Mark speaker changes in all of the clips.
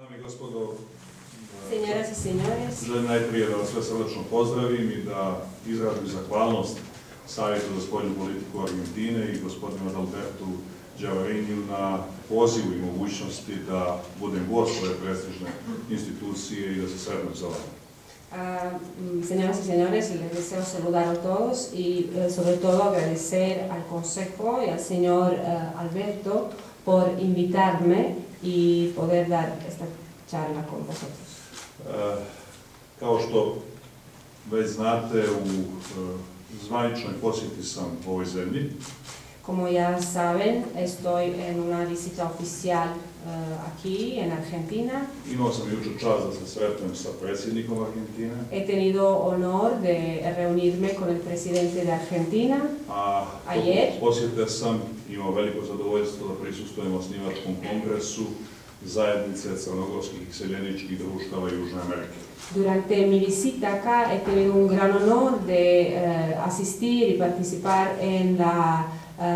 Speaker 1: Dame i gospodo,
Speaker 2: Señoras y señores,
Speaker 1: želim najprije da vas sve srdačno pozdravim i da izrazim zahvalnost Savjetu za spoljnu politiku Argentine i gospodinu Adalbertu Gjavariniju na pozivu i mogućnosti da budem gost ove prestižne institucije i da se sretnem za vama.
Speaker 2: Señoras y señores, les deseo saludar a todos y sobre todo agradecer al Consejo y al señor Alberto por invitarme y poder dar esta charla con vosotros.
Speaker 1: Kao što već znate, u zvaničnoj posjeti sam ovoj zemlji.
Speaker 2: Como ya saben, estoy en una visita oficial aquí en Argentina.
Speaker 1: Imao sam jučer čast da se sretnem sa predsjednikom Argentine.
Speaker 2: He tenido honor de reunirme con el presidente de Argentina ayer.
Speaker 1: Posjete sam imao veliko zadovoljstvo da prisustvujem osnivačkom kongresu zajednice crnogorskih iseljeničkih društava Južne Amerike.
Speaker 2: Durante mi visita acá he tenido un gran honor de asistir y participar en la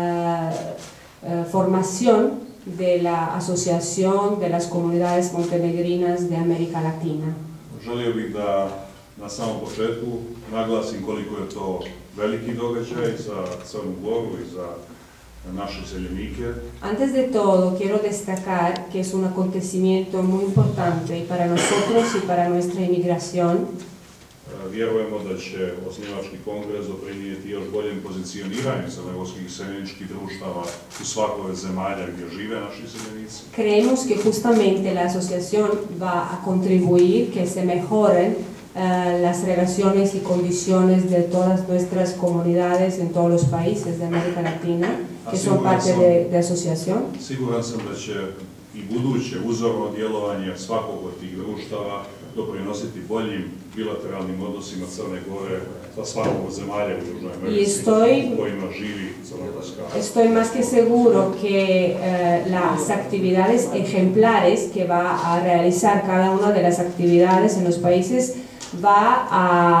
Speaker 2: formación de la Asociación de las Comunidades Montenegrinas de América Latina.
Speaker 1: Želio bih da na samom početku naglasim koliko je to veliki događaj za Crnu Goru i za naše iseljenike.
Speaker 2: Antes de todo, quiero destacar que es un acontecimiento muy importante y para nosotros y para nuestra inmigración.
Speaker 1: Vjerujemo da će osnivački kongres doprinijeti još boljem pozicioniranju crnogorskih iseljeničkih društava u svakoj zemalja gdje žive naši iseljenici.
Speaker 2: Creemos que justamente la asociación va a contribuir que se mejoren las relaciones y condiciones de todas nuestras comunidades en todos los países de América Latina que son parte de asociación.
Speaker 1: Siguran sam da će i buduće uzorno djelovanje svakog od tih društava doprinositi boljim bilateralnim odnosima Crne Gore sa svakom od zemalja u Južnoj Americi u kojima živi crnogorska.
Speaker 2: Estoy más que seguro que las actividades ejemplares que va a realizar cada una de las actividades en los países va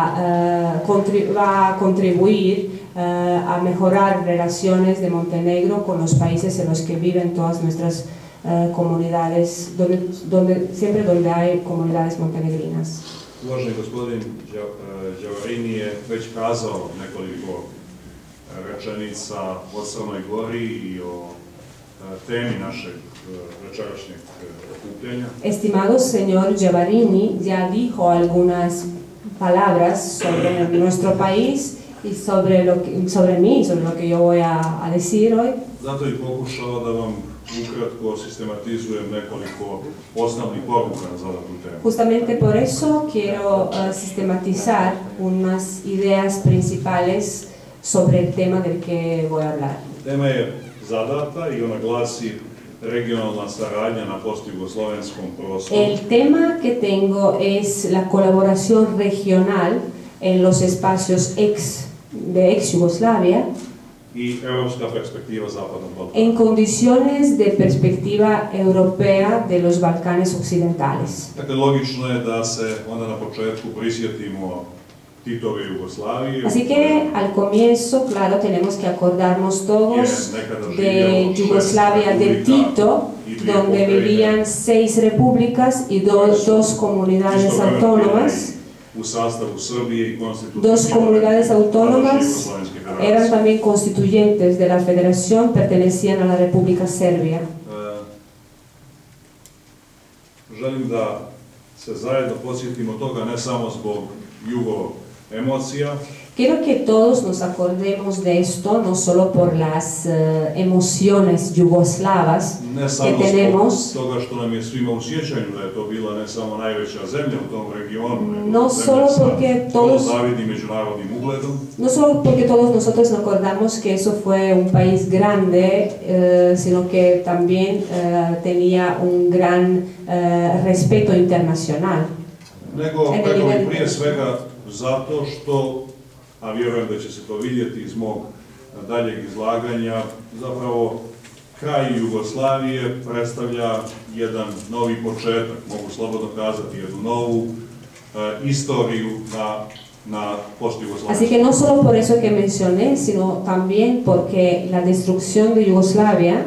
Speaker 2: a contribuir a mejorar relaciones de Montenegro con los países en los que viven todas nuestras comunidades, siempre donde hay comunidades montenegrinas.
Speaker 1: Uvaženi gospodin Gjavarini je već kazao nekoliko rečenica o Crnoj Gori i o temi našeg večerašnjeg okupljanja.
Speaker 2: Estimado señor Gjavarini ya dijo algunas palabras sobre nuestro país y sobre mí, sobre lo que yo voy a decir hoy.
Speaker 1: Zato bih pokušao da vam ukratko sistematizujem nekoliko osnovnih poruka za tu temu.
Speaker 2: Justamente por eso quiero sistematizar unas ideas principales sobre el tema del que voy a hablar.
Speaker 1: Tema je zadata i ona glasi regionalna saradnja na postjugoslovenskom prostoru.
Speaker 2: El tema que tengo es la colaboración regional en los espacios de ex Yugoslavia
Speaker 1: I europska perspektiva Zapadnog Balkana.
Speaker 2: en condiciones de perspectiva europea de los Balcanes occidentales.
Speaker 1: Dakle, logično je da se onda na početku prisjetimo Titove Jugoslavije.
Speaker 2: Así que al comienzo, claro, tenemos que acordarnos todos de Yugoslavia de Tito, donde vivían 6 repúblicas y dos comunidades autónomas. Dos comunidades autónomas eran también constituyentes de la federación, pertenecían a la República Serbia.
Speaker 1: Želim da se zajedno podsjetimo toga ne samo zbog jugo emocija.
Speaker 2: Quiero que todos nos acordemos de esto, no solo por las emociones yugoslavas que tenemos,
Speaker 1: toga što nam je svima u sjećanju da je to bila ne samo najveća zemlja u tom regionu,
Speaker 2: no solo porque todos
Speaker 1: zavidnim međunarodnim ugledom,
Speaker 2: no solo porque todos nosotros nos acordamos que eso fue un país grande, sino que también tenía un gran respeto internacional.
Speaker 1: Nego prije svega zato što, a vjerujem da će se to vidjeti iz mog daljeg izlaganja, zapravo kraj Jugoslavije predstavlja jedan novi početak, mogu slobodno kazati, jednu novu istoriju na post-Jugoslaviji.
Speaker 2: Así que no solo por eso que mencioné, sino también porque la destrucción de Yugoslavia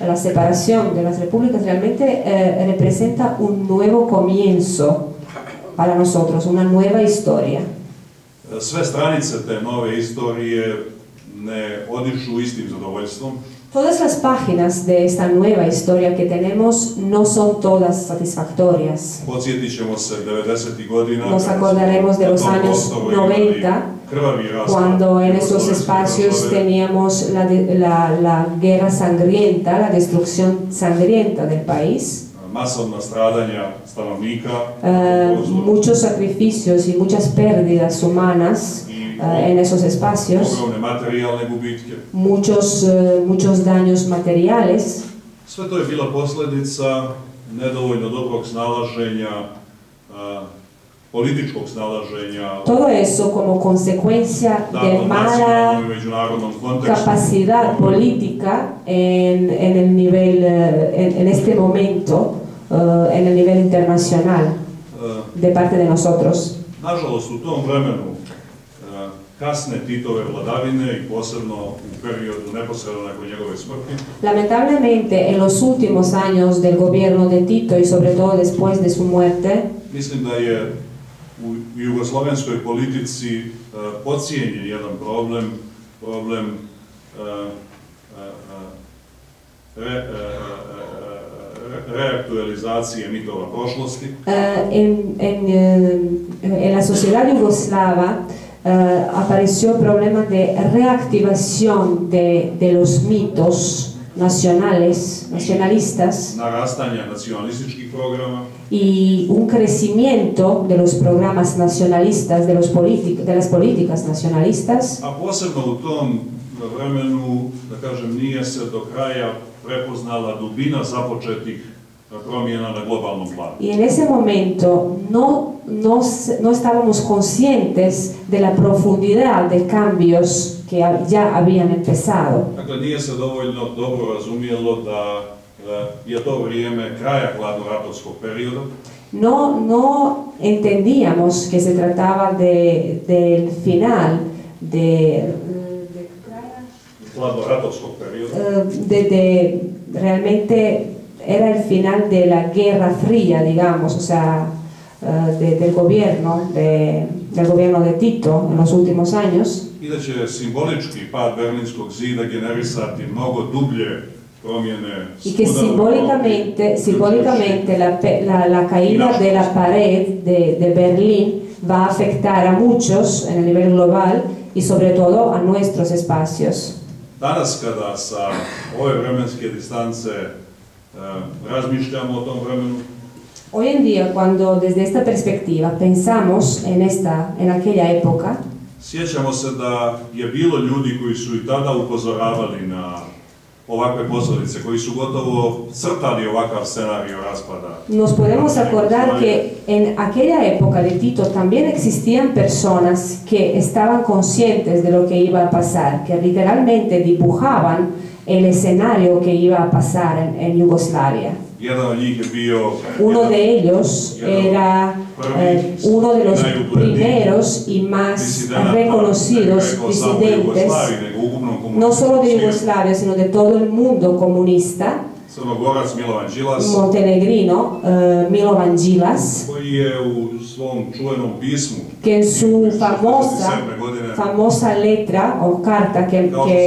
Speaker 2: la separación de las repúblicas realmente representa un nuevo comienzo para nosotros, una nueva historia.
Speaker 1: Sve stranice te nove istorije ne odišu istim zadovoljstvom.
Speaker 2: Todas las páginas de esta nueva historia que tenemos no son todas satisfactorias.
Speaker 1: Podsjetit ćemo se 90. godina.
Speaker 2: Nos acordaremos de los años 90, cuando en esos espacios teníamos la guerra sangrienta, la destrucción sangrienta del país.
Speaker 1: Masovna stradanja stanovnika,
Speaker 2: muchos sacrificios y muchas pérdidas humanas en esos espacios,
Speaker 1: ogromne materijalne gubitke.
Speaker 2: Muchos daños materiales.
Speaker 1: Sve to je bila posljedica nedovoljno dobrog snalaženja, političkog snalaženja.
Speaker 2: Todo eso como consecuencia de mala capacidad política en el nivel, en este momento, en el nivel internacional, de parte de nosotros.
Speaker 1: Nažalost, u tom vremenu kasne Titove vladavine i posebno u periodu neposredno nakon njegove smrti.
Speaker 2: Lamentablemente, en los últimos años del gobierno de Tito y sobre todo después de su muerte,
Speaker 1: mislim da je u jugoslovenskoj politici podcijenjen jedan problem reaktualizacije mitova prošlosti.
Speaker 2: En la sociedad yugoslava apareció el problema de reactivación de los mitos nacionalistas,
Speaker 1: narastanja nacionalističkih programa
Speaker 2: y un crecimiento de los programas nacionalistas, de las políticas nacionalistas.
Speaker 1: A posebno u tom vremenu, da kažem, nije se do kraja prepoznala dubina započetih promjena na globalnom planu.
Speaker 2: Y en ese momento no estábamos conscientes de la profundidad de cambios que ya habían empezado.
Speaker 1: Dakle, nije se dovoljno dobro razumijelo da je to vrijeme kraja hladnoratovskog perioda.
Speaker 2: No entendíamos que se trataba del final de
Speaker 1: hladnoratovskog perioda.
Speaker 2: Realmente era el final de la Guerra Fría, digamos, o sea, del gobierno de Tito en los últimos años.
Speaker 1: I da će simbolički pad Berlinskog zida generisati mnogo dublje promjene.
Speaker 2: Y que simbólicamente la caída de la pared de Berlín va a afectar a muchos en el nivel global y sobre todo a nuestros espacios.
Speaker 1: Danas kada sa ove vremenske distance razmišljamo o tom vremenu,
Speaker 2: hoy en día, cuando desde esta perspectiva pensamos en aquella época,
Speaker 1: sjećamo se da je bilo ljudi koji su i tada upozoravali na ovakve posljedice, koji su gotovo crtali ovakav scenario raspada.
Speaker 2: Nos podemos acordar que en aquella época de Tito también existían personas que estaban conscientes de lo que iba a pasar, que literalmente dibujaban el escenario que iba a pasar en Yugoslavia. Uno de ellos era uno de los primeros y más reconocidos disidentes, no solo de Yugoslavia, sino de todo el mundo comunista, montenegrino Milovan Đilas, que en su famosa letra o carta de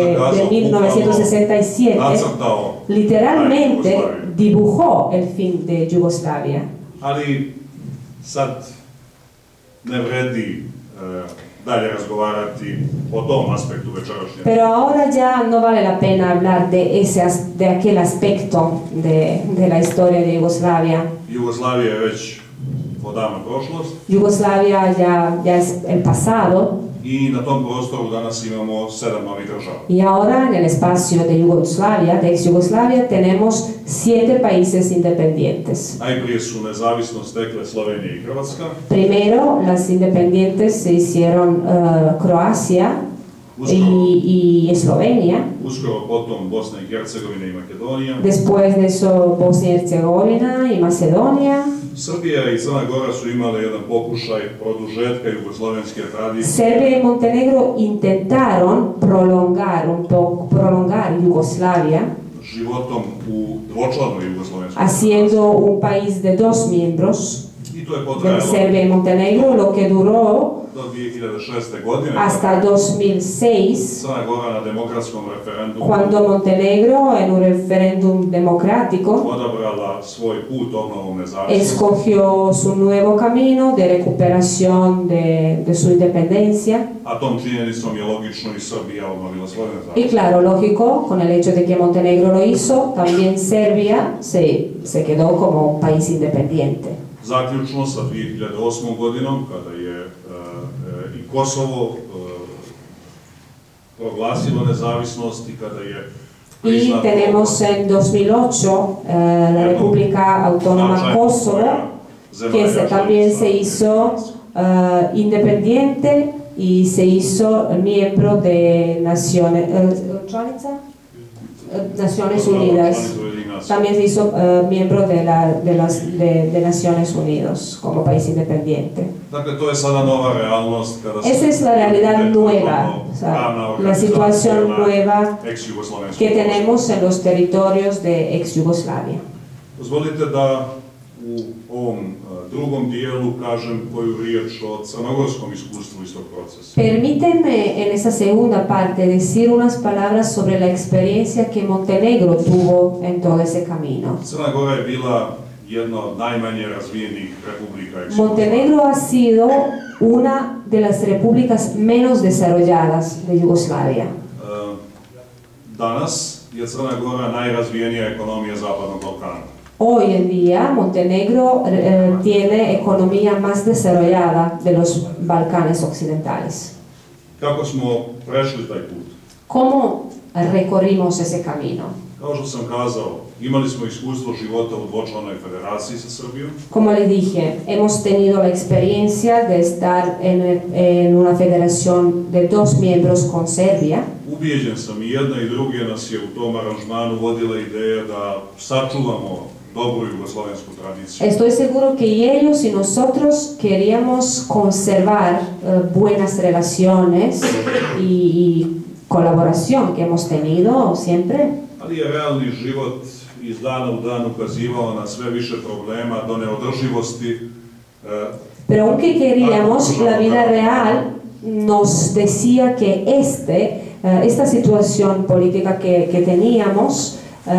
Speaker 2: 1967 literalmente dibujó el fin de Yugoslavia.
Speaker 1: Ali sad ne vredi dalje razgovarati o tom aspektu večerašnje.
Speaker 2: Pero ahora ya no vale la pena hablar de aquel aspecto de la historia de Yugoslavia.
Speaker 1: Jugoslavia je već odavno prošlost.
Speaker 2: Yugoslavia ya es el pasado.
Speaker 1: I na tom prostoru danas imamo 7 novih država.
Speaker 2: Y ahora en el espacio de Yugoslavia, de ex-Yugoslavia, tenemos 7 países independientes.
Speaker 1: Najprije su nezavisnost stekle Slovenija i Hrvatska.
Speaker 2: Primero, las independientes se hicieron Croacia y Eslovenia.
Speaker 1: Uskoro potom Bosna i Hercegovina i Makedonija.
Speaker 2: Después de eso Bosnia y Herzegovina y Macedonia.
Speaker 1: Srbija i Crna Gora su imale jedan pokušaj produžetka jugoslovenske tradicije.
Speaker 2: Serbia y Montenegro intentaron prolongar Yugoslavia.
Speaker 1: životom u dvočlanoj Jugoslovenskoj
Speaker 2: haciendo un país de dos miembros,
Speaker 1: I to je
Speaker 2: de
Speaker 1: potrajalo
Speaker 2: Serbia y Montenegro, lo que duró
Speaker 1: do 2006. godine,
Speaker 2: hasta 2006,
Speaker 1: Crna Gora na demokratskom referendumu
Speaker 2: cuando Montenegro, en un referéndum democrático,
Speaker 1: odabrala svoj put obnovom nezavisnosti.
Speaker 2: escogió su nuevo camino de recuperación de su independencia.
Speaker 1: A tom činjenicom je logično i Srbija obnovila svoju
Speaker 2: Y
Speaker 1: nezavisnost.
Speaker 2: claro, lógico, con el hecho de que Montenegro lo hizo, también Serbia se quedó como un país independiente.
Speaker 1: Zaključno sa 2008. godinom, kada je i Kosovo proglasilo nezavisnost i kada je
Speaker 2: Y
Speaker 1: priznato
Speaker 2: tenemos en 2008 la República Autónoma
Speaker 1: značaj
Speaker 2: Kosovo,
Speaker 1: zemalja
Speaker 2: que también
Speaker 1: članica
Speaker 2: se hizo independiente y se hizo miembro de Naciones Unidas. También se hizo miembro de Naciones Unidas como país independiente.
Speaker 1: Dakle, to je sada nova realnost kada se
Speaker 2: Esa es la realidad nueva, o sea,
Speaker 1: pravna
Speaker 2: la situación
Speaker 1: organizacija
Speaker 2: nueva
Speaker 1: ex-Jugoslovenskog
Speaker 2: que tenemos en los territorios de ex-Yugoslavia.
Speaker 1: Dozvolite da u ovom drugom dijelu kažem koju riječ o crnogorskom iskustvu iz tog procesa.
Speaker 2: Permítanme en esa segunda parte decir unas palabras sobre la experiencia que Montenegro tuvo en todo ese camino.
Speaker 1: Crna Gora je bila jedna od najmanje razvijenih republika ex-Jugoslavije.
Speaker 2: Montenegro ha sido una de las repúblicas menos desarrolladas de Yugoslavia.
Speaker 1: Danas je Crna Gora najrazvijenija ekonomija Zapadnog Balkana.
Speaker 2: Hoy en día Montenegro tiene economía más desarrollada de los Balcanes occidentales.
Speaker 1: Kako smo prešli taj put?
Speaker 2: ¿Cómo recorrimos ese camino?
Speaker 1: Kao što sam kazao, imali smo iskustvo života u dvočlanoj federaciji sa Srbijom.
Speaker 2: Como les dije, hemos tenido la experiencia de estar en una federación de dos miembros con Serbia.
Speaker 1: Ubijeđen sam i jedna i druge nas je u tom aranžmanu vodila ideja da sačuvamo dobru jugoslovensku tradiciju.
Speaker 2: Estoy seguro que y ellos y nosotros queríamos conservar buenas relaciones y colaboración que hemos tenido siempre.
Speaker 1: Ali je realni život iz dana u dan ukazivao na sve više problema, do neodrživosti.
Speaker 2: Pero aunque queríamos, la vida real nos decía que esta situación política que teníamos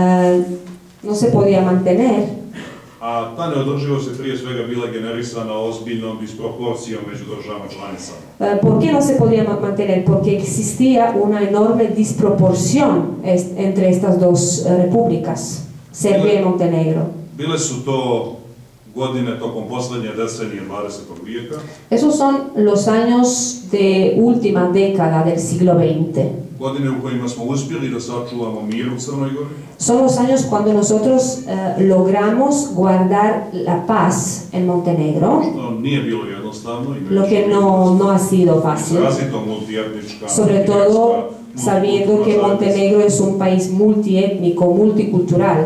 Speaker 2: no se podía mantener.
Speaker 1: A ta neodrživost je prije svega bila generisana ozbiljnom disproporcijom među državama članicama.
Speaker 2: ¿Por qué no se podía mantener? Porque existía una enorme disproporción entre estas dos repúblicas, Serbia y Montenegro.
Speaker 1: Bile su to godine tokom poslednje decenije 20. vijeka.
Speaker 2: Esos son los años de última década del siglo XX.
Speaker 1: Godine u kojima smo uspjeli da sačuvamo mir u Crnoj Gori.
Speaker 2: Son los años cuando nosotros logramos guardar la paz en Montenegro,
Speaker 1: Što nije bilo jednostavno.
Speaker 2: lo que no ha sido fácil,
Speaker 1: Izrazito multietnička.
Speaker 2: sobre todo sabiendo que Montenegro es un país multiétnico, multicultural.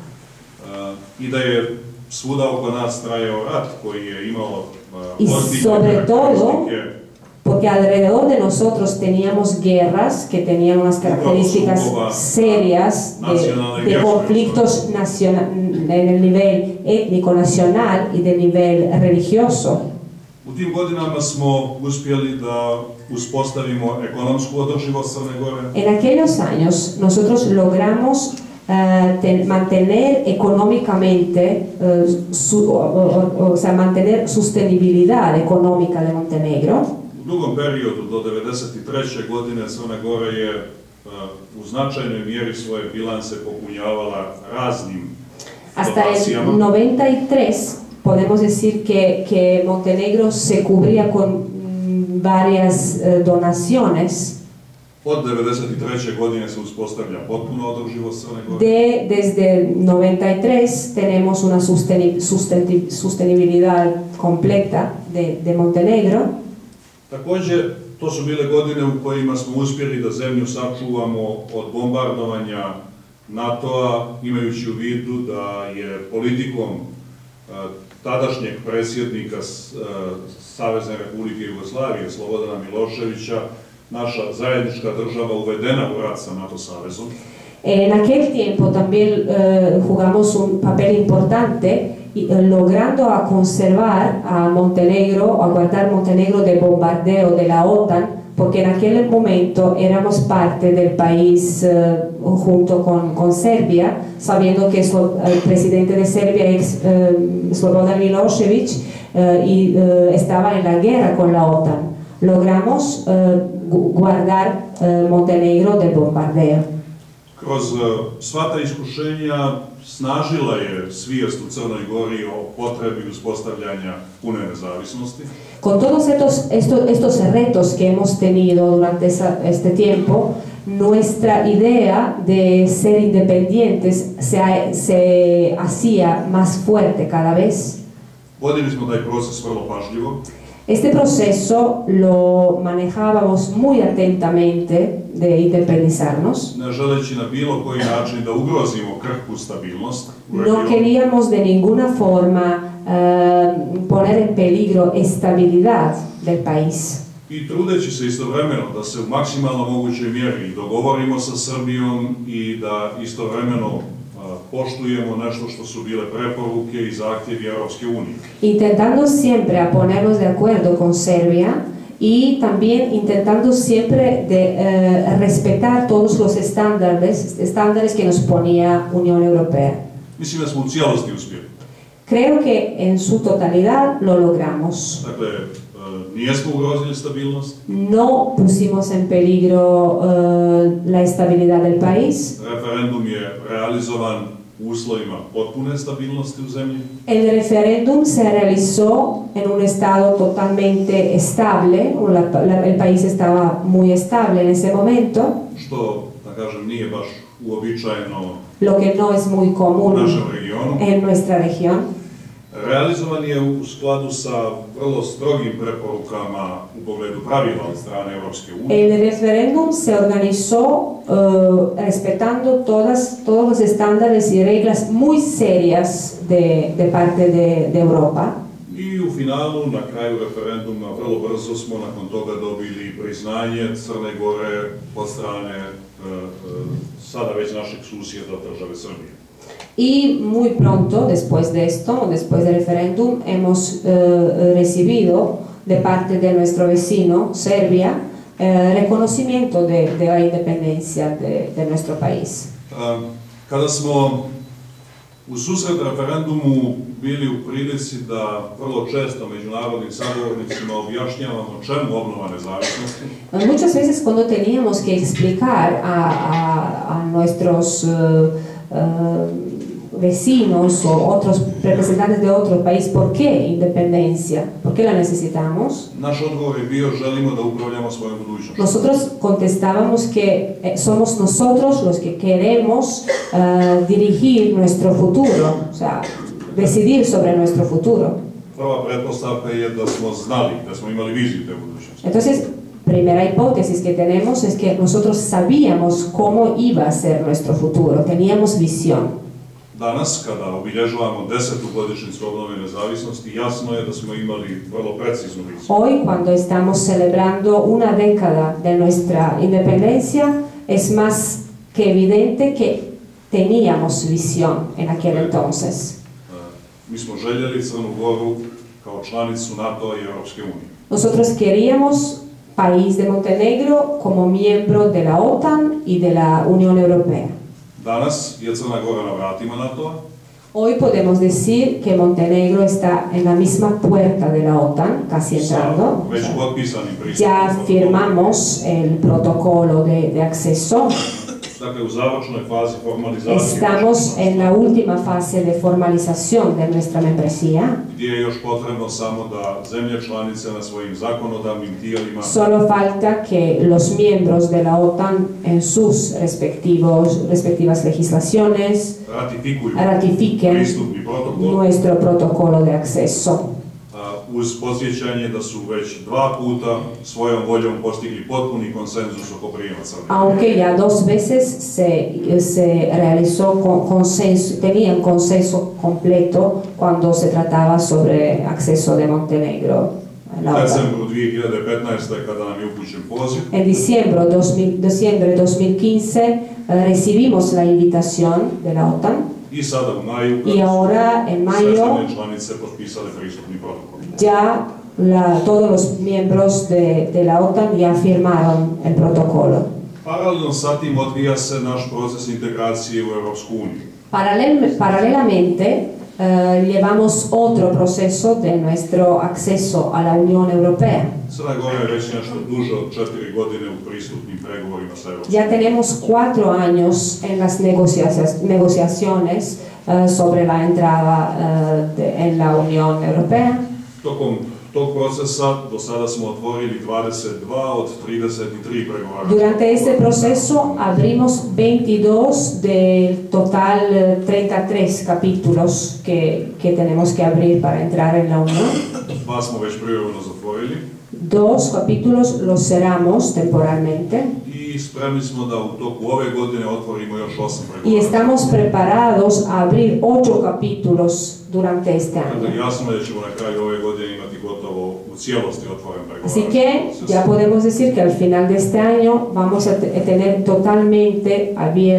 Speaker 1: I da je svuda oko nas trajao rat koji je imao
Speaker 2: Y sobre todo,
Speaker 1: karakteristike
Speaker 2: porque alrededor de nosotros teníamos guerras que tenían unas características serias de conflictos en el nivel étnico nacional y de nivel religioso.
Speaker 1: U tim godinama smo uspjeli da uspostavimo ekonomsku održivost Crne Gore.
Speaker 2: En aquellos años nosotros logramos mantener económicamente, o sea, mantener sostenibilidad económica de Montenegro.
Speaker 1: U drugom periodu, do 1993. godine, Crna Gora je u značajnoj mjeri svoje bilanse popunjavala raznim
Speaker 2: Hasta el
Speaker 1: dotacijama.
Speaker 2: 93 podemos decir que Montenegro se cubría con varias donaciones.
Speaker 1: Od 1993. godine se uspostavlja potpuno održivost Crne Gore.
Speaker 2: Desde 93 tenemos una sostenibilidad completa de Montenegro.
Speaker 1: Također, to su bile godine u kojima smo uspjeli da zemlju sačuvamo od bombardovanja NATO-a, imajući u vidu da je politikom tadašnjeg predsjednika Savezne Republike Jugoslavije, Slobodana Miloševića, naša zajednička država uvedena u rat sa NATO savezom.
Speaker 2: En aquel tiempo también jugamos un papel importante logrando a conservar a Montenegro, a guardar Montenegro del bombardeo de la OTAN, porque en aquel momento éramos parte del país junto con Serbia, sabiendo que el presidente de Serbia, Slobodan Milošević, estaba en la guerra con la OTAN. Logramos guardar Montenegro del bombardeo.
Speaker 1: Kroz sva ta iskušenja snažila je svijest u Crnoj Gori o potrebi uspostavljanja pune nezavisnosti.
Speaker 2: Con todos estos retos que hemos tenido durante este tiempo, nuestra idea de ser independientes se hacía más fuerte cada vez.
Speaker 1: Vodili smo taj proces vrlo pažljivo.
Speaker 2: Este proceso lo manejábamos muy atentamente de independizarnos.
Speaker 1: Ne želeći na bilo koji način da ugrozimo krhku stabilnost u
Speaker 2: No
Speaker 1: regionu.
Speaker 2: queríamos de ninguna forma poner en peligro estabilidad del país.
Speaker 1: I trudeći se istovremeno da se u maksimalno mogućoj mjeri dogovorimo sa Srbijom i da istovremeno poštujemo nešto što su bile preporuke i zahtjevi Europske unije.
Speaker 2: Intentando siempre a ponernos de acuerdo con Serbia y también intentando siempre de respetar todos los estándares que nos ponía Unión Europea.
Speaker 1: Mislim da smo u cijelosti uspjeli.
Speaker 2: Creo que en su totalidad lo logramos.
Speaker 1: Dakle, nijesmo ugrozili stabilnost.
Speaker 2: No pusimos en peligro la estabilidad del país.
Speaker 1: Referendum je realizovan u uslovima potpune stabilnosti u zemlji.
Speaker 2: El referéndum se realizó en un estado totalmente estable, el país estaba muy estable en ese momento.
Speaker 1: Što, da kažem, nije baš uobičajeno
Speaker 2: lo que no es muy común
Speaker 1: u našem regionu.
Speaker 2: En nuestra región.
Speaker 1: Realizovan je u skladu sa vrlo strogim preporukama u pogledu pravila od strane Europske unije.
Speaker 2: El referéndum se organizó respetando todos los estándares y reglas muy serias de parte de Europa.
Speaker 1: I u finalu, na kraju referenduma, vrlo brzo smo nakon toga dobili priznanje Crne Gore od strane sada već našeg susjeda države Srbije.
Speaker 2: Y muy pronto, después de esto, después del referéndum, hemos recibido de parte de nuestro vecino, Serbia, reconocimiento de la independencia de nuestro país.
Speaker 1: Kada smo u susret referendumu bili u prilici da vrlo često međunarodnim sagovornicima objašnjavamo čemu obnova nezavisnosti,
Speaker 2: muchas veces cuando teníamos que explicar a nuestros vecinos o otros representantes de otro país por qué independencia, por qué la necesitamos,
Speaker 1: naš odgovor je bio želimo da upravljamo svojom budućnošću.
Speaker 2: nosotros contestábamos que somos nosotros los que queremos dirigir nuestro futuro, o sea, decidir sobre nuestro futuro.
Speaker 1: Prva pretpostavka je da smo znali, da smo imali viziju te budućnosti.
Speaker 2: Entonces, primera hipótesis que tenemos es que nosotros sabíamos cómo iba a ser nuestro futuro, teníamos visión.
Speaker 1: Danas, kada obilježavamo 10. godišnjicu obnove nezavisnosti, jasno je da smo imali vrlo preciznu viziju.
Speaker 2: Hoy, cuando estamos celebrando una década de nuestra independencia, es más que evidente que teníamos visión en aquel entonces.
Speaker 1: Mi smo željeli Crnu Goru kao članicu NATO i Europske unije.
Speaker 2: Nosotros queríamos país de Montenegro como miembro de la OTAN y de la Unión Europea.
Speaker 1: Danas je Crna Gora na vratima NATO-a.
Speaker 2: Hoy podemos decir que Montenegro está en la misma puerta de la OTAN, casi entrando.
Speaker 1: Već potpisanim pristupnim
Speaker 2: Ya
Speaker 1: protokolom.
Speaker 2: firmamos el protocolo de acceso.
Speaker 1: Dakle, u završnoj fazi formalizacije.
Speaker 2: Estamos en la última fase de formalización de nuestra membresía.
Speaker 1: Gdje je još potrebno samo da zemlje članice na svojim zakonodavnim tijelima
Speaker 2: Solo falta que los miembros de la OTAN en sus respectivas legislaciones ratifiquen
Speaker 1: pristupni protokol,
Speaker 2: nuestro protocolo de acceso.
Speaker 1: uz podsjećanje da su već 2 puta svojom voljom postigli potpuni konsenzus oko prijema Crne.
Speaker 2: Aunque ya 2 veces se realizó tenían consenso completo cuando se trataba sobre acceso de Montenegro. la
Speaker 1: U
Speaker 2: OTAN.
Speaker 1: decembru 2015. kada nam je upućen poziv,
Speaker 2: En diciembre 2015 recibimos la invitación de la OTAN
Speaker 1: i sada u maju,
Speaker 2: y ahora en
Speaker 1: sve
Speaker 2: mayo
Speaker 1: zemlje članice potpisale pristupni protokol.
Speaker 2: ya todos los miembros de la OTAN ya firmaron el protocolo.
Speaker 1: Paralelno sa tim odvija se naš proces integracije u Europsku uniju.
Speaker 2: Paralelamente, llevamos otro proceso de nuestro acceso a la Unión Europea.
Speaker 1: Crna Gora je već nešto duže od 4 godine u pristupnim pregovorima sa Europskom.
Speaker 2: Ya tenemos 4 años en las negociaciones sobre la entrada en la Unión Europea.
Speaker 1: Tokom tog procesa do sada smo otvorili 22 od 33 pregovarača.
Speaker 2: Durante este proceso abrimos 22 del total 33 capítulos que tenemos que abrir para entrar en la Unión.
Speaker 1: 2 smo već privremeno zatvorili.
Speaker 2: 2 capítulos los cerramos temporalmente.
Speaker 1: I spremni smo da u toku ove godine otvorimo još 8
Speaker 2: Y
Speaker 1: pregovarača.
Speaker 2: estamos preparados a abrir 8 capítulos durante este año.
Speaker 1: Dakle, jasno je da ćemo na kraju ove godine imati gotovo u cijelosti otvoren pregovarački
Speaker 2: Así que
Speaker 1: proces.
Speaker 2: ya podemos decir que al final de este año vamos a tener totalmente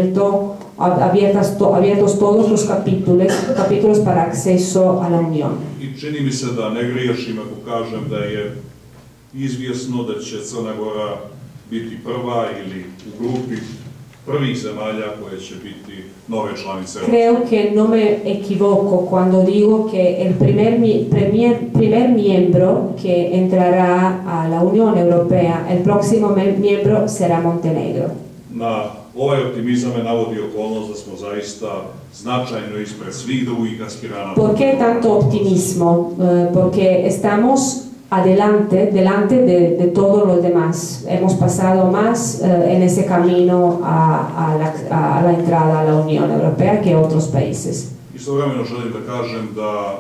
Speaker 2: abiertos todos los capítulos para acceso a la Unión.
Speaker 1: I čini mi se da ne griješim ako kažem da je izvjesno da će Crna Gora biti prva ili u grupi prvih zemalja koje će biti nove članice Europske.
Speaker 2: Creo que no me equivoco cuando digo que el primer miembro que entrará a la Unión Europea, el próximo miembro será Montenegro.
Speaker 1: Na ovaj optimizam me navodi okolnost da smo zaista značajno ispred svih drugih aspiranata.
Speaker 2: ¿Por qué tanto optimismo? Porque estamos delante de todos los demás. Hemos pasado más en ese camino a la entrada a la Unión Europea que otros países.
Speaker 1: Istovremeno želim da kažem da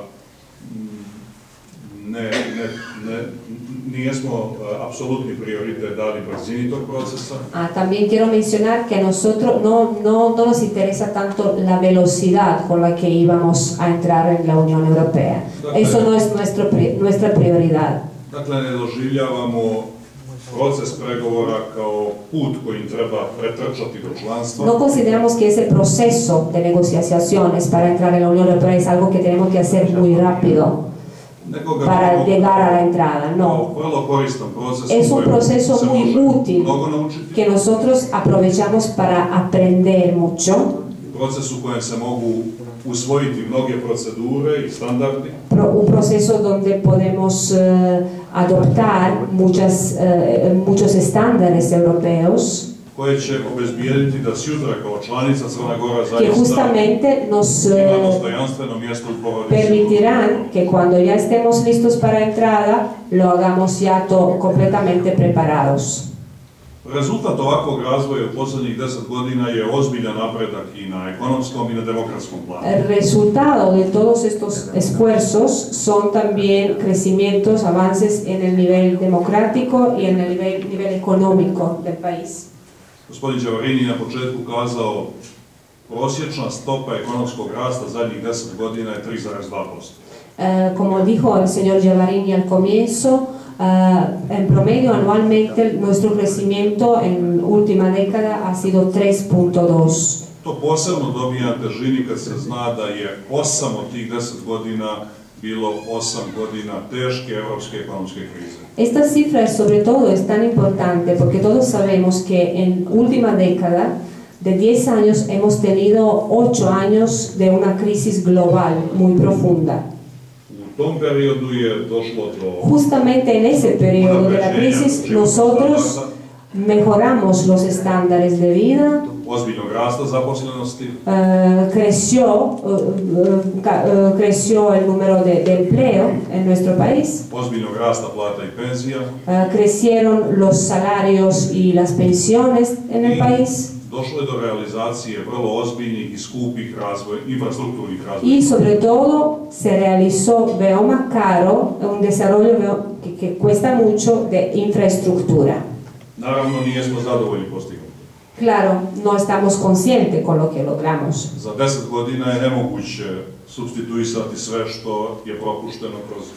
Speaker 1: nijesmo apsolutni prioritet dali brzini tog procesa.
Speaker 2: También quiero mencionar que a nosotros no nos interesa tanto la velocidad con la que íbamos a entrar en la Unión Europea. Eso no es nuestra prioridad.
Speaker 1: Dakle, ne doživljavamo proces pregovora kao put kojim treba pretrčati do članstva.
Speaker 2: No consideramos que ese proceso de negociaciones para entrar en la Unión Europea es algo que tenemos que hacer muy rápido para llegar a la entrada. No. Es un proceso muy útil que nosotros aprovechamos para aprender mucho.
Speaker 1: Proces u kojem se mogu usvojiti mnoge procedure i standardi.
Speaker 2: Un proceso donde podemos adoptar muchos estándares europeos
Speaker 1: koje će obezbijediti da sutra kao članica Crna Gora
Speaker 2: que justamente nos
Speaker 1: ima dostojanstveno mjesto u porodici.
Speaker 2: permitirán que cuando ya estemos listos para entrada lo hagamos ya completamente preparados.
Speaker 1: Rezultat ovakvog razvoja u posljednjih 10 godina je ozbiljan napredak i na ekonomskom i na demokratskom planu.
Speaker 2: El resultado de todos estos esfuerzos son también crecimientos, avances en el nivel democrático y en el nivel económico del país.
Speaker 1: Gospodin Đavarini na početku kazao, prosječna stopa ekonomskog rasta zadnjih 10 godina je 3,2%.
Speaker 2: Como dijo el señor Giavarini al comienzo, en promedio anualmente nuestro crecimiento en última década ha sido 3.2.
Speaker 1: To posebno dobija težini kad se zna da je 8 od tih 10 godina bilo 8 godina teške evropske ekonomske krize.
Speaker 2: Esta cifra sobre todo es tan importante porque todos sabemos que en última década de 10 años hemos tenido 8 años de una crisis global muy profunda.
Speaker 1: U tom periodu je došlo do...
Speaker 2: Justamente en ese periodo de la crisis nosotros mejoramos los estándares de vida,
Speaker 1: ozbiljnog rasta zaposlenosti,
Speaker 2: creció el número de empleo en nuestro país,
Speaker 1: ozbiljnog rasta plata i penzija,
Speaker 2: crecieron los salarios y las pensiones en el país.
Speaker 1: Došlo je do realizacije vrlo ozbiljnih i skupih infrastrukturnih razvoja.
Speaker 2: Y sobre todo se realizó veoma caro un desarrollo que cuesta mucho de infraestructura.
Speaker 1: Naravno, nijesmo zadovoljni postignuti.
Speaker 2: Claro, no estamos conscientes con lo que logramos.
Speaker 1: Za 10 godina je nemoguće supstituisati sve što je propušteno kroz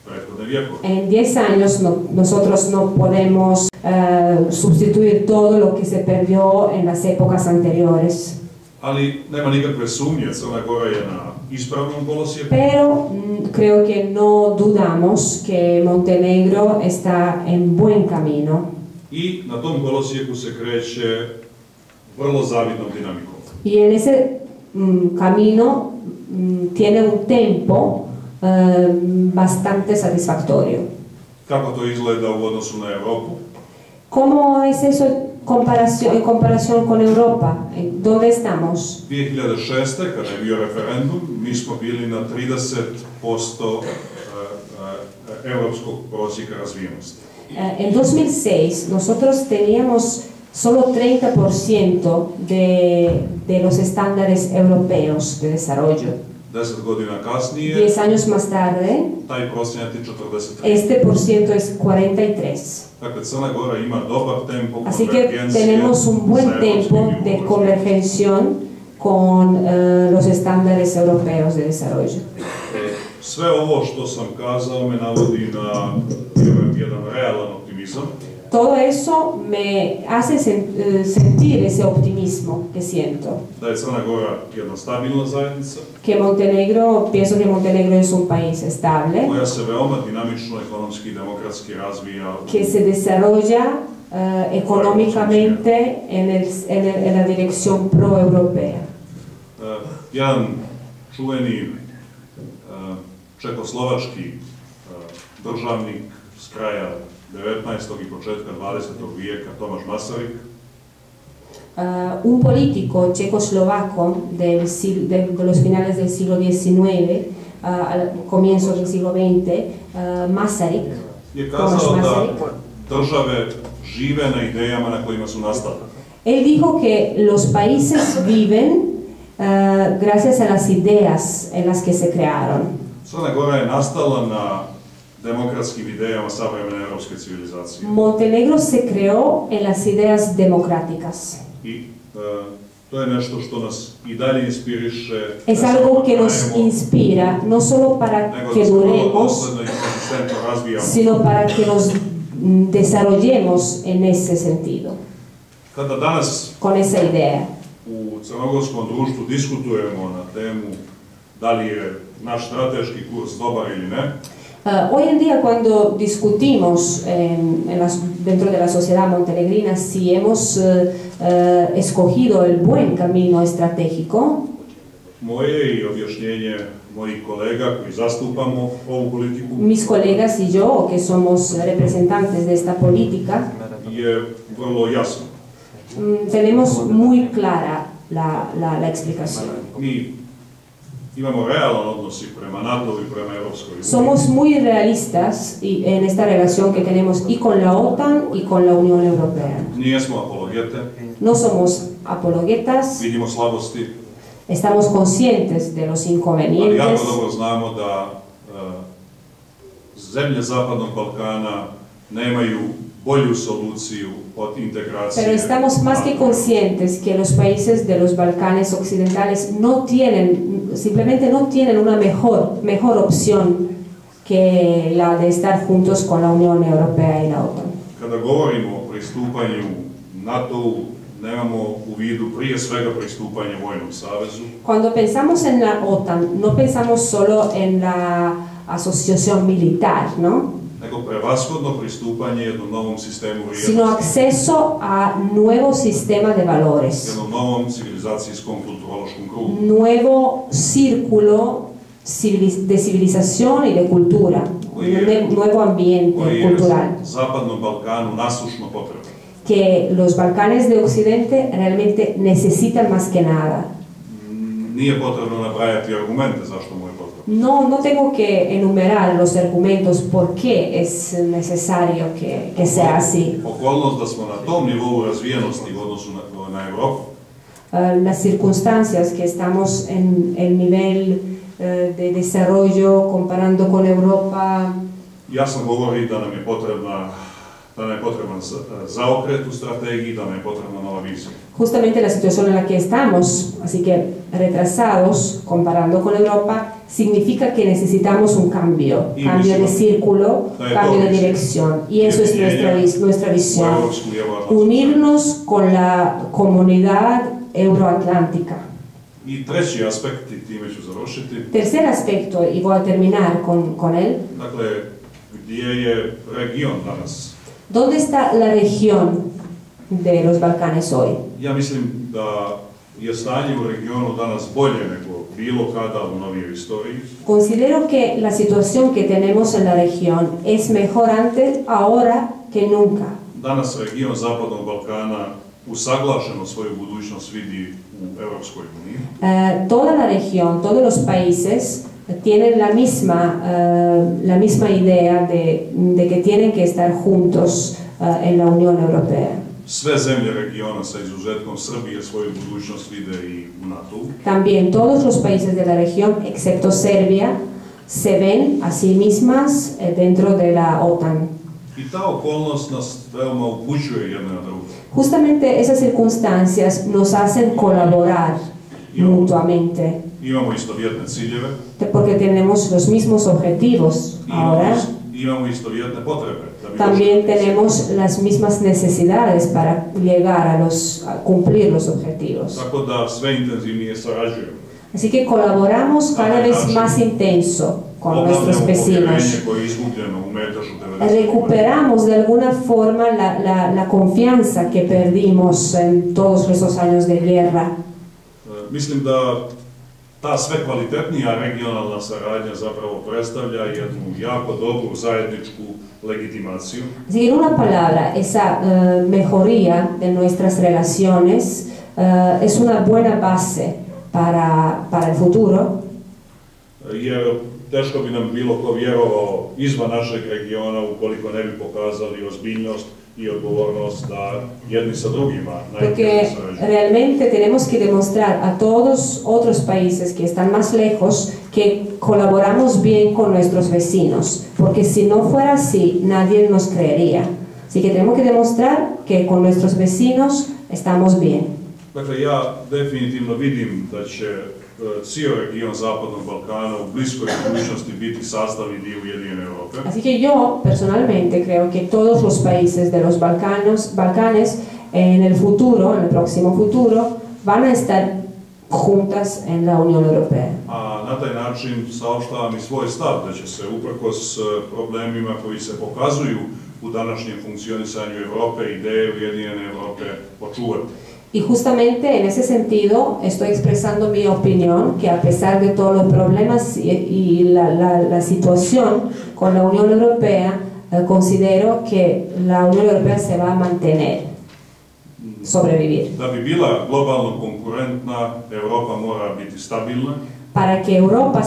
Speaker 1: prethodne vjekove.
Speaker 2: En 10 años nosotros no podemos sustituir todo lo que se perdió en las épocas anteriores.
Speaker 1: Ali nema nikakve sumnje, Crna Gora je na ispravnom kolosijeku.
Speaker 2: Pero creo que no dudamos que Montenegro está en buen camino.
Speaker 1: I na tom kolosijeku se kreće vrlo zavidnom dinamikom.
Speaker 2: Y en ese camino tiene un tempo bastante satisfactorio.
Speaker 1: Kako to izgleda u odnosu na Europu?
Speaker 2: ¿Cómo es eso en comparación con Europa? ¿Dónde estamos?
Speaker 1: 2006. kada je bio referendum, mi smo bili na 30% europskog prosjeka razvijenosti.
Speaker 2: En 2006 nosotros teníamos solo 30% de los estándares europeos de desarrollo.
Speaker 1: 10 godina kasnije,
Speaker 2: 10 años más tarde,
Speaker 1: taj prosjenat je 43.
Speaker 2: este por ciento es 43.
Speaker 1: Dakle, Crna Gora ima dobar tempo
Speaker 2: Así que
Speaker 1: konvergencije
Speaker 2: tenemos un buen
Speaker 1: sa
Speaker 2: tempo
Speaker 1: europskim
Speaker 2: de
Speaker 1: nivoom.
Speaker 2: convergencia con los estándares europeos de desarrollo.
Speaker 1: Sve ovo što sam kazao me navodi na vjerujem, jedan realan optimizam.
Speaker 2: Todo eso me hace sentir ese optimismo que siento.
Speaker 1: Da je Crna Gora jedna stabilna zajednica,
Speaker 2: Que Montenegro, pienso que Montenegro es un país estable,
Speaker 1: koja se veoma dinamično, ekonomski i demokratski razvija
Speaker 2: que se desarrolla económicamente en la dirección pro-europea.
Speaker 1: Jedan čuveni čekoslovački državnik s kraja 19. i početka 20. vijeka, Tomaš Masaryk,
Speaker 2: Un político checoslovaco de los finales del siglo XIX al comienzo del siglo XX, Masaryk,
Speaker 1: je
Speaker 2: Tomaš
Speaker 1: kazao da
Speaker 2: Masaryk,
Speaker 1: države žive na idejama na kojima su nastale.
Speaker 2: él dijo que los países viven gracias a las ideas en las que se crearon.
Speaker 1: Crna Gora je nastala na demokratskim idejama savremene europske civilizacije.
Speaker 2: Montenegro se creó en las ideas democráticas.
Speaker 1: I to je nešto što nas i dalje inspiriše.
Speaker 2: Es algo que nos inspira, no solo para que duremos, sino para que nos desarrollemos en ese sentido,
Speaker 1: Kada danas
Speaker 2: con esa idea.
Speaker 1: u crnogorskom društvu diskutujemo na temu da li je naš strateški kurs dobar ili ne,
Speaker 2: Hoy en día cuando discutimos dentro de la sociedad montenegrina si hemos escogido el buen camino estratégico,
Speaker 1: moje i objašnjenje mojih kolega koji zastupamo ovu politiku
Speaker 2: mis colegas y yo, que somos representantes de esta política,
Speaker 1: je vrlo jasno.
Speaker 2: tenemos muy clara la explicación.
Speaker 1: Mi imamo realan odnos i prema NATO i prema Europskoj uniji.
Speaker 2: Somos muy realistas en esta relación que tenemos y con la OTAN y con la Unión Europea.
Speaker 1: Nijesmo apologete,
Speaker 2: No somos apologetas,
Speaker 1: vidimo slabosti,
Speaker 2: estamos conscientes de los
Speaker 1: ali
Speaker 2: inconvenientes,
Speaker 1: jako dobro znamo da zemlje Zapadnog Balkana nemaju bolju soluciju od integracije.
Speaker 2: pero estamos más que conscientes que los países de los Balcanes occidentales simplemente no tienen una mejor opción que la de estar juntos con la Unión Europea y la OTAN.
Speaker 1: Kada govorimo o pristupanju NATO-u, nemamo u vidu prije svega pristupanje vojnom savezu,
Speaker 2: Cuando pensamos en la OTAN, no pensamos solo en la asociación militar, ¿no?
Speaker 1: nego prevashodno pristupanje jednom novom sistemu
Speaker 2: Sino
Speaker 1: vrijednosti,
Speaker 2: acceso a nuevo sistema de valores,
Speaker 1: jednom novom civilizacijskom kulturološkom krugu.
Speaker 2: nuevo círculo de civilización y de cultura, un nuevo ambiente
Speaker 1: koji je
Speaker 2: cultural,
Speaker 1: Zapadnom Balkanu nasušno potreban.
Speaker 2: que los Balcanes de Occidente realmente necesitan más que nada.
Speaker 1: Nije potrebno nabrajati argumente zašto mu je potrebno.
Speaker 2: No tengo que enumerar los argumentos por qué es necesario que sea así.
Speaker 1: Okolnost da smo na tom nivou razvijenosti u odnosu na Europu,
Speaker 2: Las circunstancias que estamos en el nivel de desarrollo comparando con Europa,
Speaker 1: jasno govori da nam je potreban zaokret u strategiji, da nam je potrebna nova vizija.
Speaker 2: justamente la situación en la que estamos, así que retrasados comparando con Europa, significa que necesitamos un cambio de círculo, cambio de dirección. Y eso es nuestra visión, unirnos con la comunidad euroatlántica.
Speaker 1: I treći aspekt, i time ću završiti.
Speaker 2: Tercer aspecto, y voy a terminar con él.
Speaker 1: Dakle, gdje je region danas?
Speaker 2: ¿Dónde está la región de los Balcanes hoy?
Speaker 1: Ja mislim da je stanje u regionu danas bolje nego bilo kada u novijoj istoriji.
Speaker 2: Considero que la situación que tenemos en la región es mejor antes, ahora que nunca.
Speaker 1: Danas region Zapadnog Balkana usaglašeno svoju budućnost vidi u Europskoj uniji.
Speaker 2: Toda la región, todos los países tienen la misma idea de que tienen que estar juntos en la Unión Europea.
Speaker 1: Sve zemlje regiona sa izuzetkom Srbije svoju budućnost vide i u NATO.
Speaker 2: También todos los países de la región, excepto Serbia, se ven a sí mismas dentro de la OTAN.
Speaker 1: I ta okolnost nas veoma upućuje jedna na drugu.
Speaker 2: Justamente esas circunstancias nos hacen colaborar mutuamente.
Speaker 1: Imamo istovjetne ciljeve.
Speaker 2: Porque tenemos los mismos objetivos ahora.
Speaker 1: Imamo istovjetne potrebe.
Speaker 2: También tenemos las mismas necesidades para llegar a cumplir los objetivos.
Speaker 1: Tako da sve intenzivnije sarađujemo.
Speaker 2: Así que colaboramos cada vez más intenso con nuestros vecinos. Recuperamos de alguna forma la confianza que perdimos en todos esos años de guerra.
Speaker 1: Mislim da ta sve kvalitetnija regionalna saradnja zapravo predstavlja jednu jako dobru zajedničku legitimaciju.
Speaker 2: Así que en una palabra, esa mejoría de nuestras relaciones es una buena base para el futuro.
Speaker 1: Jer teško bi nam bilo ko vjerovao izvan našeg regiona ukoliko ne bi pokazali ozbiljnost y odgovornost da jedni sa drugima
Speaker 2: porque realmente tenemos que demostrar a todos otros países que están más lejos que colaboramos bien con nuestros vecinos, porque si no fuera así nadie nos creería. Así que tenemos que demostrar que con nuestros vecinos estamos bien.
Speaker 1: Dakle, ja definitivno vidim da će cijel region Zapadnog Balkana u bliskoj budućnosti biti sastavni dio Ujedinjene Europe.
Speaker 2: Así que yo personalmente creo que todos los países de los Balcanes en el futuro, en el próximo futuro, van a estar juntas en la Unión Europea.
Speaker 1: A na taj način saopštavam i svoj stav da će se uprkos problemima koji se pokazuju u današnjem funkcionisanju Europe, ideje Ujedinjene Europe očuvati.
Speaker 2: Y justamente en ese sentido estoy expresando mi opinión que a pesar de todos los problemas y la situación con la Unión Europea, considero que la Unión Europea se va a mantener, sobrevivir.
Speaker 1: Da bi bila globalno konkurentna, Europa mora biti stabilna.
Speaker 2: Para que Europa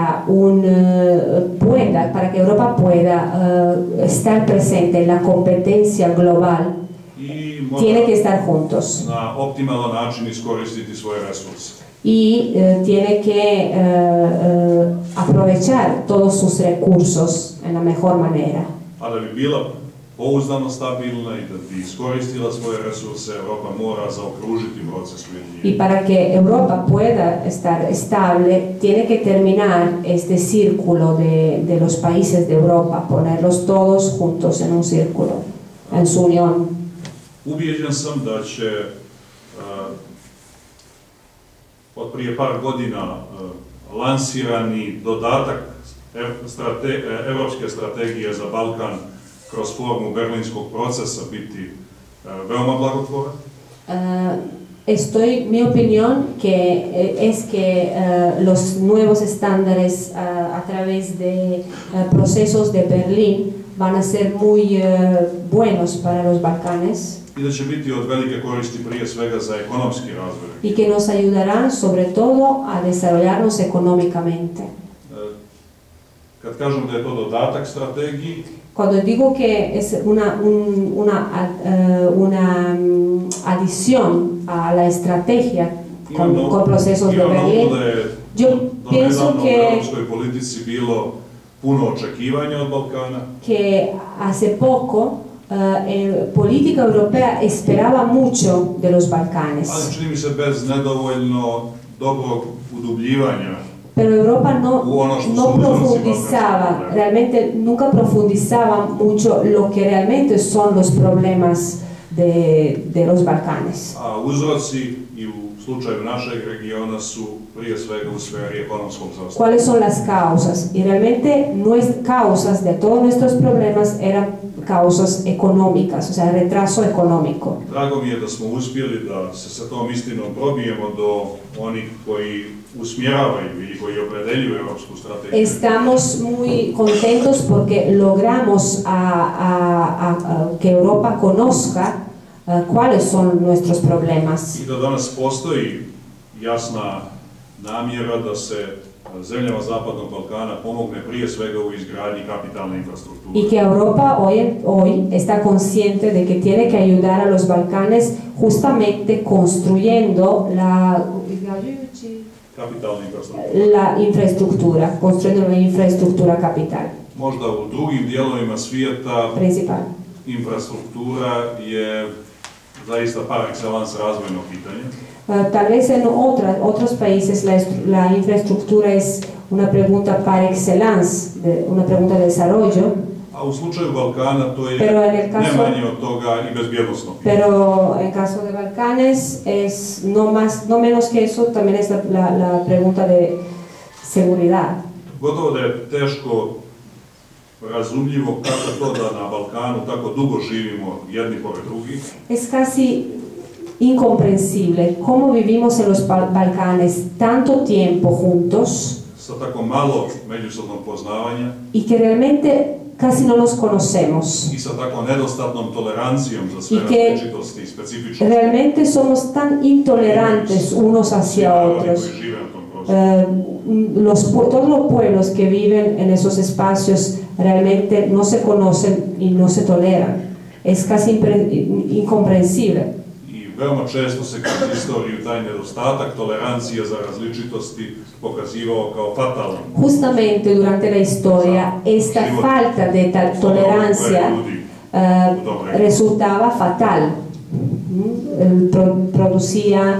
Speaker 2: pueda estar presente en la competencia global, tiene que estar juntos.
Speaker 1: Na optimalan način iskoristiti svoje resurse.
Speaker 2: Y tiene que aprovechar todos sus recursos en la mejor manera.
Speaker 1: A da bi bila pouzdano stabilna i da bi iskoristila svoje resurse, Europa mora zaokružiti proces ujedinjenja.
Speaker 2: Y para que Europa pueda estar estable, tiene que terminar este círculo de los países de Europa, ponerlos todos juntos en un círculo, en su unión.
Speaker 1: Ubijeđen sam da će od prije par godina lansirani dodatak Evropske strategije za Balkan kroz formu berlinskog procesa biti veoma blagotvoran.
Speaker 2: Mi opinión es que los nuevos estándares a través de procesos de Berlín van a ser muy buenos para los Balcanes.
Speaker 1: I da će biti od velike koristi prije svega za ekonomski razvoj.
Speaker 2: Y que nos ayudarán sobre todo a desarrollarnos económicamente.
Speaker 1: Kad kažem da je to dodatak strategiji,
Speaker 2: cuando digo que es una adición a la estrategia con procesos de Berlín, yo pienso que
Speaker 1: u europskoj politici bilo puno očekivanja od Balkana.
Speaker 2: Que hace poco política europea esperaba mucho de los Balcanes.
Speaker 1: Ali čini mi se bez nedovoljno dobrog udubljivanja
Speaker 2: Pero Europa no
Speaker 1: su
Speaker 2: profundizaba, realmente nunca profundizaba mucho lo que realmente son los problemas de los Balcanes.
Speaker 1: A uzroci i u slučaju našeg regiona su prije svega u sferi ekonomskog zaostajanja.
Speaker 2: ¿Cuáles son las causas? Y realmente causas de todos nuestros problemas eran causas económicas, o sea, retraso económico.
Speaker 1: Drago mi je da smo uspjeli da se sa tom istinom probijemo do onih koji usmjeravaju ili koji opredeljuju europsku strategiju.
Speaker 2: Estamos muy contentos porque logramos que Europa conozca cuáles son nuestros problemas.
Speaker 1: I da danas postoji jasna namjera da se zemljama Zapadnog Balkana pomogne prije svega u izgradnji kapitalne infrastrukture.
Speaker 2: Y que Europa hoy está consciente de que tiene que ayudar a los Balcanes justamente construyendo la infraestructura capital.
Speaker 1: Možda u drugim dijelovima svijeta
Speaker 2: principal.
Speaker 1: Infrastruktura je zaista par excellence razvojno pitanje.
Speaker 2: Tal vez en otros países la infraestructura es una pregunta par excellence, una pregunta de desarrollo.
Speaker 1: A u slučaju Balkana to je ne manje od toga i bezbjednosno pitanje.
Speaker 2: Pero en caso de Balcanes es no menos que eso, también es la pregunta de seguridad.
Speaker 1: Gotovo da je teško razumljivo kako to da na Balkanu tako dugo živimo jedni pored drugih.
Speaker 2: Es casi incomprensible cómo vivimos en los Balcanes tanto tiempo juntos
Speaker 1: sa tako malo međusobnog poznavanja
Speaker 2: y que realmente casi no nos conocemos
Speaker 1: i sa tako nedostatnom tolerancijom za sve različitosti i specifičnosti.
Speaker 2: Realmente somos tan intolerantes unos hacia otros. Todos los pueblos que viven en esos espacios realmente no se conocen y no se toleran. Es casi incomprensible.
Speaker 1: I veoma često se kroz istoriju taj nedostatak tolerancije za različitosti pokazivao kao fatalan.
Speaker 2: Justamente durante la historia esta falta de tolerancia resultaba fatal. Producía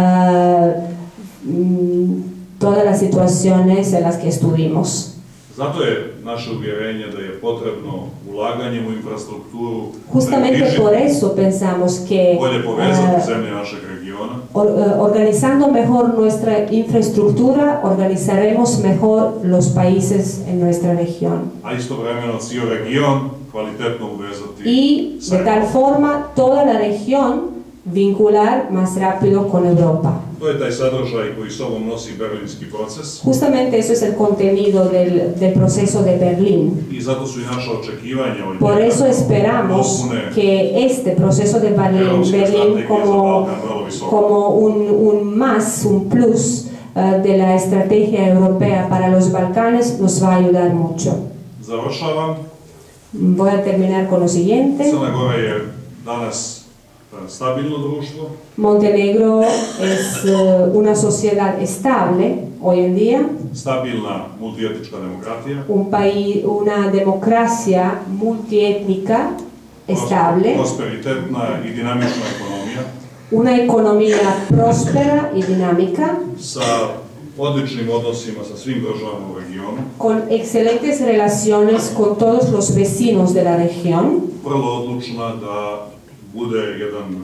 Speaker 2: todas las situaciones en las que estuvimos.
Speaker 1: Zato je naše uvjerenje da je potrebno ulaganjem u infrastrukturu
Speaker 2: justamente por eso pensamos que
Speaker 1: bolje povezati zemlje našeg regiona.
Speaker 2: Organizando mejor nuestra infraestructura, organizaremos mejor los países en nuestra región.
Speaker 1: A istovremeno cijel region kvalitetno uvezati.
Speaker 2: Y de tal forma toda la región vincular más rápido con Europa.
Speaker 1: To je taj sadržaj koji sobom nosi berlinski proces.
Speaker 2: Justamente eso es el contenido del proceso de Berlín.
Speaker 1: I zato su i naša očekivanja od njega.
Speaker 2: Por eso esperamos que este proceso de Berlín como un plus de la estrategia europea para los Balcanes nos va a ayudar mucho.
Speaker 1: Završavam.
Speaker 2: Voy a terminar con lo siguiente.
Speaker 1: Crna Gora je danas stabilno društvo.
Speaker 2: Montenegro es una sociedad estable hoy en día.
Speaker 1: Stabilna multietnička demokratija.
Speaker 2: Una democracia multietnica estable.
Speaker 1: Prosperitetna i dinamična ekonomija.
Speaker 2: Una economía próspera y dinámica.
Speaker 1: Sa odličnim odnosima sa svim državama u regionu.
Speaker 2: Con excelentes relaciones con todos los vecinos de la región.
Speaker 1: Vrlo odlučna da bude jedan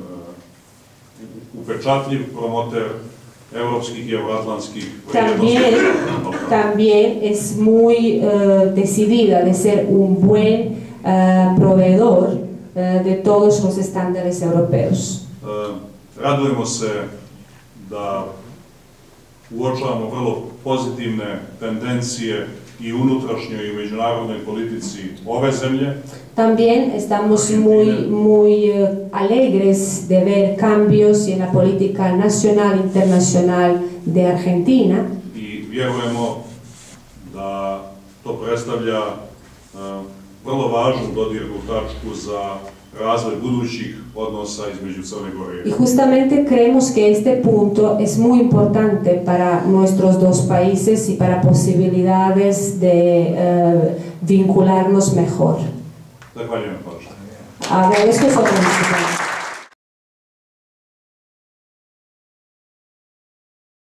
Speaker 1: upečatljiv promoter evropskih i euroatlantskih vrijednosti.
Speaker 2: También es muy decidida de ser un buen proveedor de todos los estándares europeos.
Speaker 1: Radujemo se da uočavamo vrlo pozitivne tendencije i unutrašnjoj i međunarodnoj politici ove zemlje.
Speaker 2: También estamos muy alegres de ver cambios en la política nacional e internacional de Argentina.
Speaker 1: I vjerujemo da to predstavlja vrlo važnu dodirnu tačku za razvoj budućih odnosa između Crne Gore.
Speaker 2: Y justamente creemos que este punto es muy importante para nuestros dos países y para posibilidades de vincularnos mejor.
Speaker 1: Zahvaljujem pažnju.
Speaker 2: Agradezco su atención.